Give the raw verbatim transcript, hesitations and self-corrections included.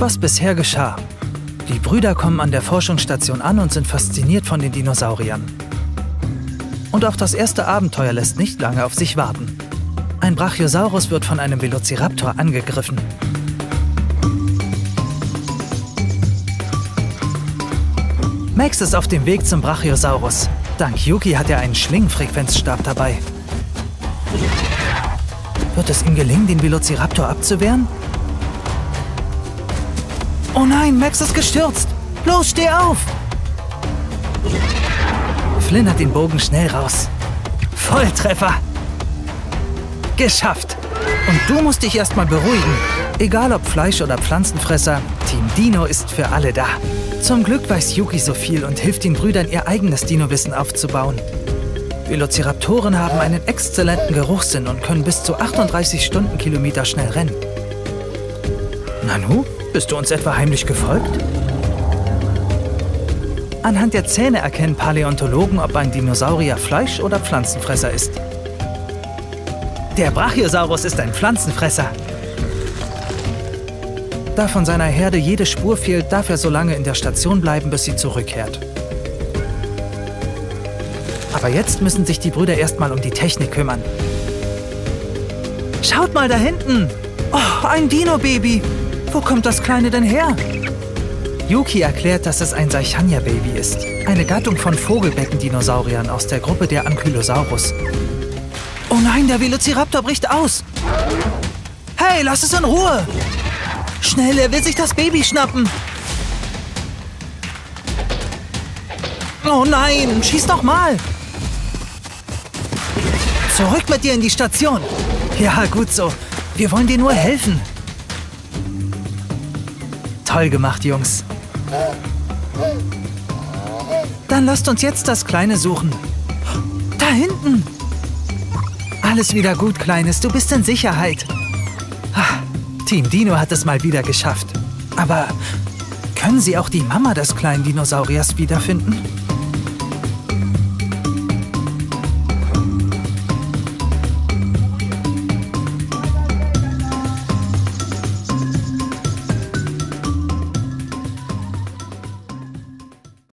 was bisher geschah. Die Brüder kommen an der Forschungsstation an und sind fasziniert von den Dinosauriern. Und auch das erste Abenteuer lässt nicht lange auf sich warten. Ein Brachiosaurus wird von einem Velociraptor angegriffen. Max ist auf dem Weg zum Brachiosaurus. Dank Yuki hat er einen Schlingenfrequenzstab dabei. Wird es ihm gelingen, den Velociraptor abzuwehren? Oh nein, Max ist gestürzt! Los, steh auf! Flynn hat den Bogen schnell raus. Volltreffer! Geschafft! Und du musst dich erstmal beruhigen. Egal ob Fleisch- oder Pflanzenfresser, Team Dino ist für alle da. Zum Glück weiß Yuki so viel und hilft den Brüdern, ihr eigenes Dino-Wissen aufzubauen. Velociraptoren haben einen exzellenten Geruchssinn und können bis zu achtunddreißig Stundenkilometer schnell rennen. Nanu, bist du uns etwa heimlich gefolgt? Anhand der Zähne erkennen Paläontologen, ob ein Dinosaurier Fleisch- oder Pflanzenfresser ist. Der Brachiosaurus ist ein Pflanzenfresser. Da von seiner Herde jede Spur fehlt, darf er so lange in der Station bleiben, bis sie zurückkehrt. Aber jetzt müssen sich die Brüder erstmal um die Technik kümmern. Schaut mal da hinten! Oh, ein Dino-Baby! Wo kommt das Kleine denn her? Yuki erklärt, dass es ein Saichania-Baby ist. Eine Gattung von Vogelbeckendinosauriern aus der Gruppe der Ankylosaurus. Oh nein, der Velociraptor bricht aus! Hey, lass es in Ruhe! Schnell, er will sich das Baby schnappen! Oh nein, schieß doch mal! Zurück mit dir in die Station! Ja, gut so. Wir wollen dir nur helfen. Toll gemacht, Jungs. Dann lasst uns jetzt das Kleine suchen. Da hinten! Alles wieder gut, Kleines. Du bist in Sicherheit. Team Dino hat es mal wieder geschafft. Aber können Sie auch die Mama des kleinen Dinosauriers wiederfinden?